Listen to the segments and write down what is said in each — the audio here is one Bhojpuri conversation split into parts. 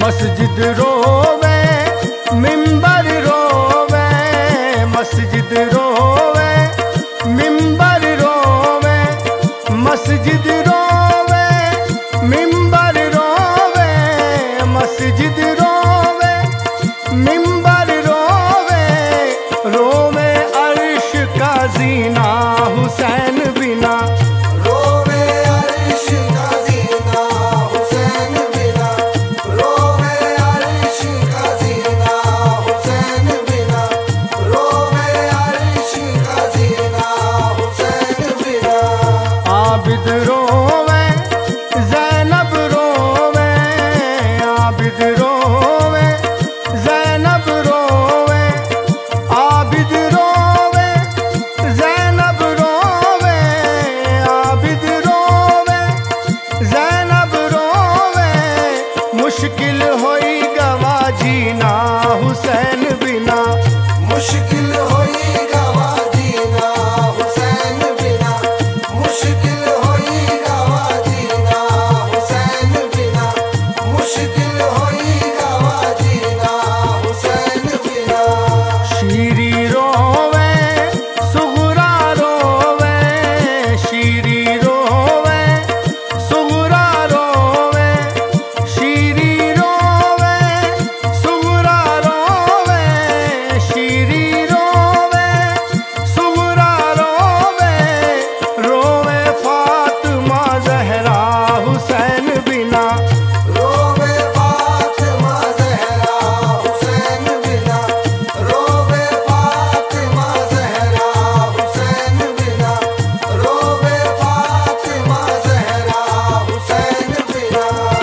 मस्जिद रोवे मिंबर रोवे, मस्जिद रोवे मिंबर रोवे, मस्जिद रोवे मिंबर रोवे, मस्जिद रोवे मिंबर रोवे, रोवे अर्श का जीना हुसैन बिना, रोवे अर्श का जीना हुसैन बिना, रोवे अर्श का जीना हुसैन बिना, रोवे अर्श का जीना हुसैन बिना। आबिद रोवे ज़ैनब रोवे, आबिद रोवे ज़ैनब रोवे, आबिद रोवे ज़ैनब रोवे, आबिद रोवे ज़ैनब रोवे, मुश्किल होई गवा जीना हुसैन बिना, मुश्किल होई गवा जीना हुसैन बिना, मुश्किल होई गवा जीना हुसैन बिना, मुश्किल होई गवा जीना हुसैन बिना। शीरी रोवे सुगरा रोवे, शीरी रोवे सुगरा रोवे, शीरी रोवे सुगरा रोवे, शीरी रोवे सुगरा रोवे, रोवे फातिमा ज़हरा हुसैन बिना, रोवे फातिमा ज़हरा हुसैन बिना, रोवे फातिमा ज़हरा हुसैन बिना, रोवे फातिमा ज़हरा हुसैन बिना।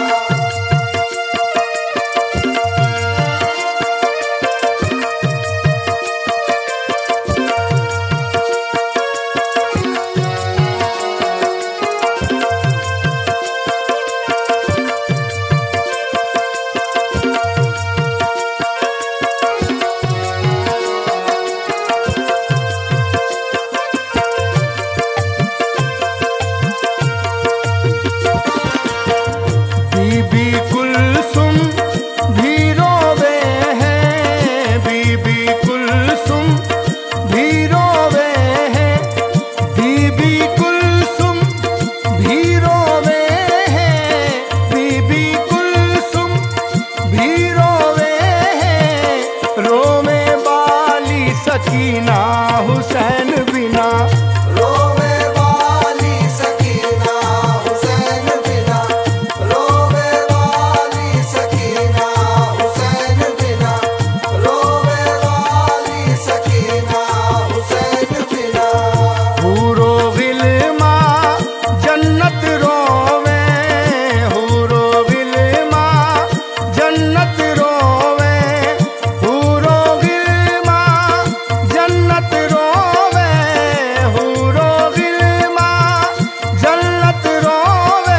बीबी कुलसुम भी रोवे हैं, बीबी कुलसुम भी रोवे हैं, बीबी कुलसुम भी रोवे हैं, बीबी कुलसुम भी रोवे हैं, रोवे बाली सकीना हुसैन बिना, रोवे वाली सकीना हुसैन बिना, रोवे वाली सकीना हुसैन बिना, रोवे वाली सकीना हुसैन बिना। हूरो गिलमा जन्नत रोवे, हूरो गिलमा जन्नत रोवे, हूरो गिलमा जन्नत रोवे, हूरो गिलमा जन्नत रोवे,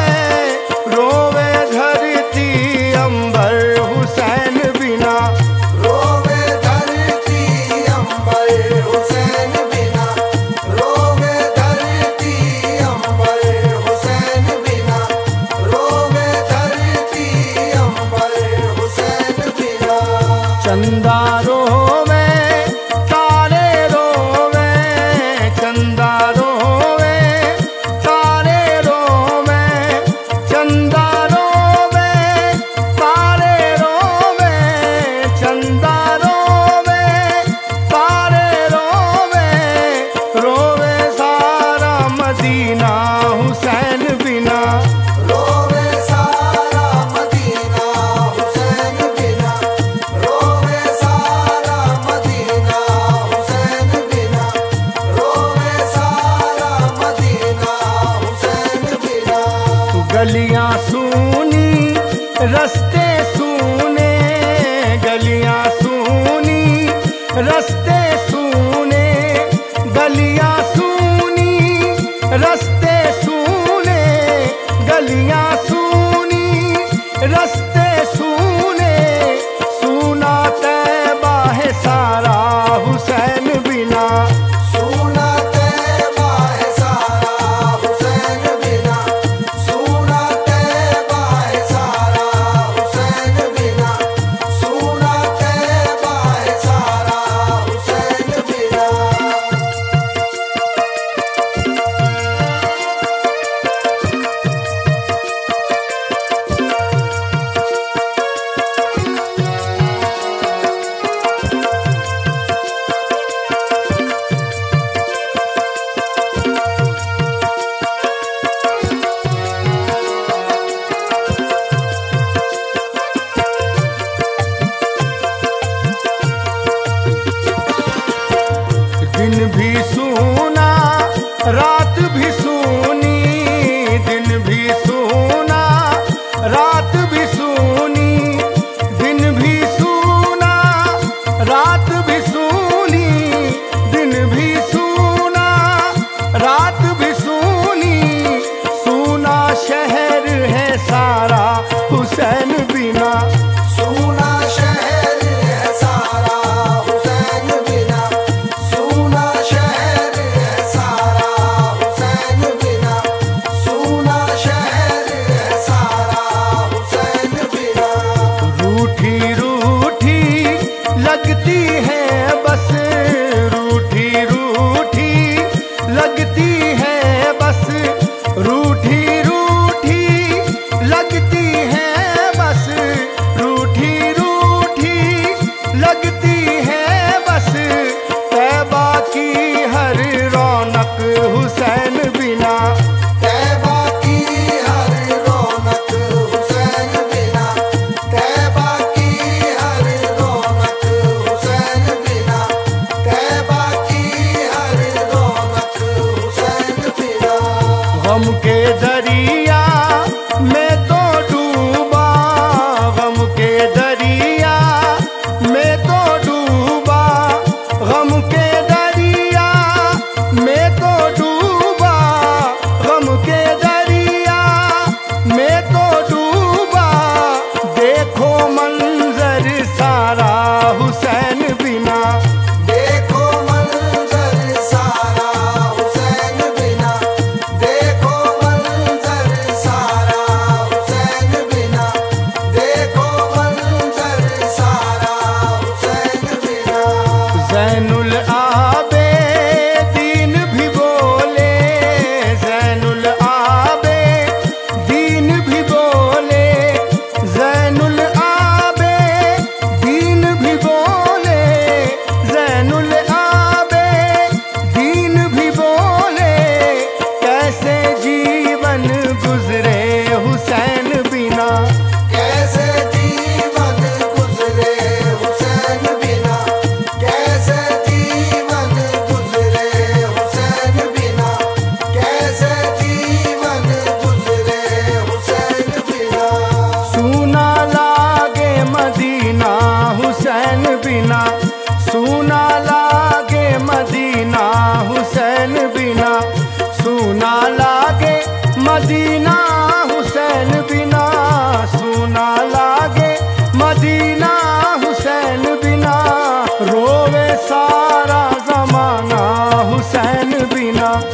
रोवे धरती अंबर हुसैन बिना, रोवे धरती अंबर हुसैन बिना, रोवे धरती अंबर हुसैन बिना, रोवे धरती अंबर हुसैन बिना। चंदा रोवे तारे रोवे, चंदा रोवे तारे रोवे, चंदा रोवे तारे रोवे, चंदा रोवे तारे रोवे, रोवे सारा मदीना हुसैन बिना, रोवे सारा मदीना हुसैन बिना, रोवे सारा मदीना हुसैन बिना, रोवे सारा मदीना हुसैन बिना। गलियां सूनी रस्ते सूने, गलियां सूनी रस्ते सूने, गलियां सूनी रस्ते सूने, गलियां सूनी रस्ते सूने, सूना तैबा है सारा हुसैन बिना, सूना तैबा है सारा हुसैन बिना, सूना तैबा है सारा मदीना हुसैन बिना सुना लागे, मदीना हुसैन बिना रोवे सारा जमाना हुसैन बिना।